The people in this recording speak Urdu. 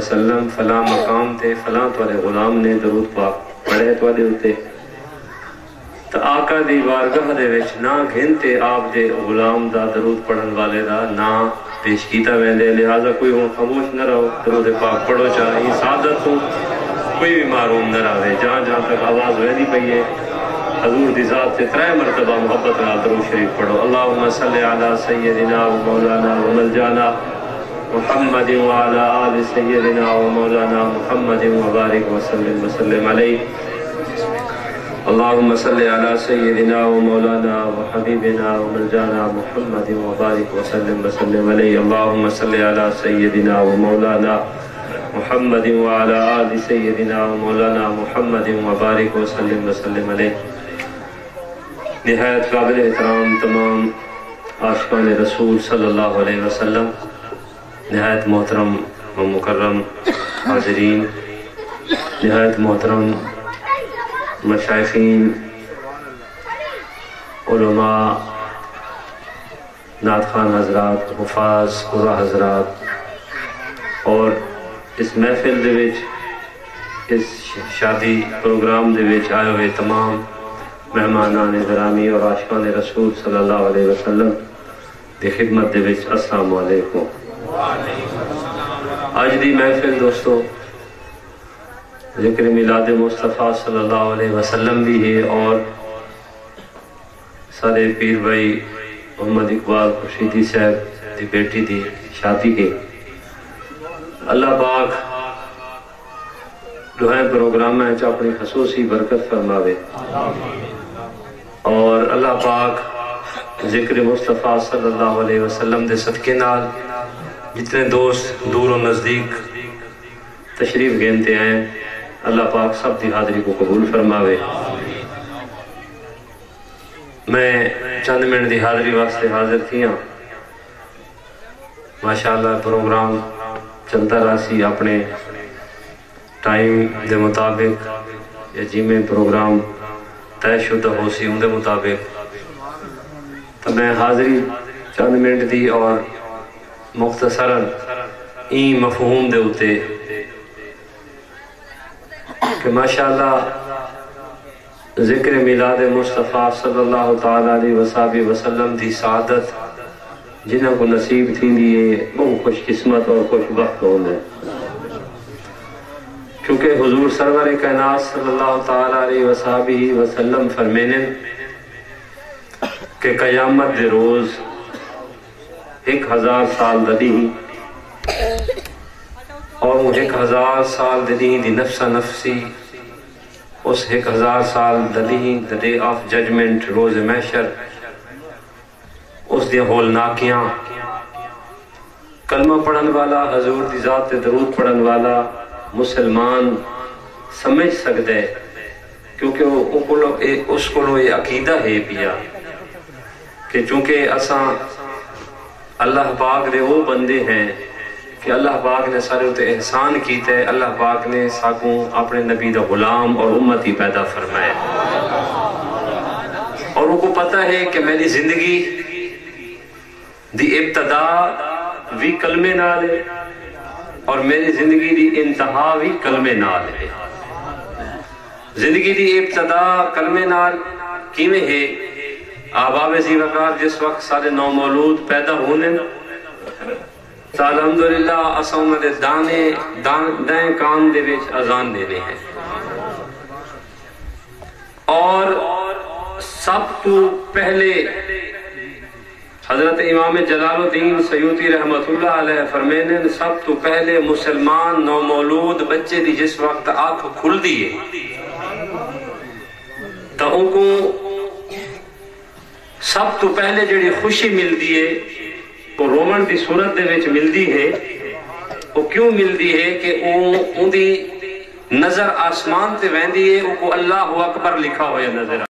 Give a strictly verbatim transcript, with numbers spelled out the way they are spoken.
وسلم فلاں مقام تے فلاں تھوڑے غلام نے درود پاک پڑھے تھوڑے ہوتے تو آقا دی بارگاہ دے وچ نہ گھنتے آپ دے غلام دا درود پڑھن والے دا نہ پیش کیتا ویندے، لہذا کوئی ہوں خاموش نہ رہو، درود پاک پڑھو چاہیے سعادت ہوں کوئی بھی معروم نہ رہے، جہاں جہاں تک آواز ویدی پئی ہے حضور دی ذات سے ترائے مرتبہ محبت نال درود شریف پڑھو۔ اللہم صلی علی سیدنا و مولانا و ملجانا محمد وعلی آل سیدنا و مولانا محمد وبارک وسلم وسلم علیہ۔ اللہم صلی علی سیدنا و مولانا و حبیبنا و ملجانا محمد وبارک وسلم وسلم علیہ۔ اللہم صلی علی سیدنا و مولانا محمد وعلی آل سیدنا و مولانا محمد وبارک وسلم وسلم علیہ۔ نہایت قابل احترام تمام عاشقان رسول صلی اللہ علیہ وسلم، نہایت محترم و مکرم حاضرین، نہایت محترم مشائخین، علماء، نعت خوان حضرات، حفاظ، قرآن حضرات، اور اس محفل دے وچ اس شادی پروگرام دے وچ آئے ہوئے تمام مہمانان گرامی اور عاشقان رسول صلی اللہ علیہ وسلم دی خدمت دے وچ السلام علیکم۔ آج دی محفل دوستو ذکر میلاد مصطفیٰ صلی اللہ علیہ وسلم بھی ہے اور سارے پیر بھائی محمد اقبال خورشیدی صاحب دی بیٹی دی شادی ہے۔ اللہ پاک دعائیں پروگرام میں اپنی خصوصی برکت فرماوے اور اللہ پاک ذکر مصطفیٰ صلی اللہ علیہ وسلم دے صدقے نال جتنے دوست دور و نزدیک تشریف گھنتے ہیں اللہ پاک سب دی حاضری کو قبول فرماوے۔ میں چند منٹ دی حاضری واسطے حاضر تھی ہاں، ماشاءاللہ پروگرام چلتا رہا سی اپنے ٹائم دے مطابق یا جی میں پروگرام طے شدہ ہو سی ان دے مطابق، تو میں حاضری چند منٹ دی اور مختصراً این مفہوم دے ہوتے کہ ماشاءاللہ ذکر میلاد مصطفیٰ صلی اللہ تعالیٰ علیہ وسلم وسلم دی سعادت جنہوں کو نصیب تھی دیئے بہت خوش قسمت اور خوش بخت ہونے، کیونکہ حضور سرور کائنات صلی اللہ تعالیٰ علیہ وسلم وسلم فرمینے کہ قیامت دے روز ایک ہزار سال ددی اور وہ ایک ہزار سال ددی دی نفسا نفسی اس ایک ہزار سال ددی the day of judgment روز محشر اس دیا ہولناکیاں کلمہ پڑھن والا حضور دی ذات درود پڑھن والا مسلمان سمجھ سکتے کیونکہ اس کو یہ عقیدہ ہے پیا کہ چونکہ اساں اللہ پاک دے وہ بندے ہیں کہ اللہ پاک نے سارے ہوتے احسان کیتے، اللہ پاک نے ساکوں اپنے نبی دا غلام اور امتی پیدا فرمائے اور ان کو پتہ ہے کہ میری زندگی دی ابتدا بھی کلمے نال ہے اور میری زندگی دی انتہا بھی کلمے نال ہے۔ زندگی دی ابتدا کلمے نال کیویں ہے؟ آباب زی وقار جس وقت سارے نو مولود پیدا ہونے تو الحمدللہ اساں انہاں دے دانے دائیں کان دے وچ اذان دینے ہیں اور سب تو پہلے حضرت امام جلال الدین سیوطی رحمت اللہ علیہ فرمینے سب تو پہلے مسلمان نو مولود بچے دی جس وقت آنکھ کھل دیئے تو ان کو سب تو پہلے جڑی خوشی مل دیئے وہ رومن دی صورت دے وچ مل دی ہے۔ وہ کیوں مل دی ہے کہ ان دی نظر آسمان تے ویندی ہے ان کو اللہ اکبر لکھا ہویا نظر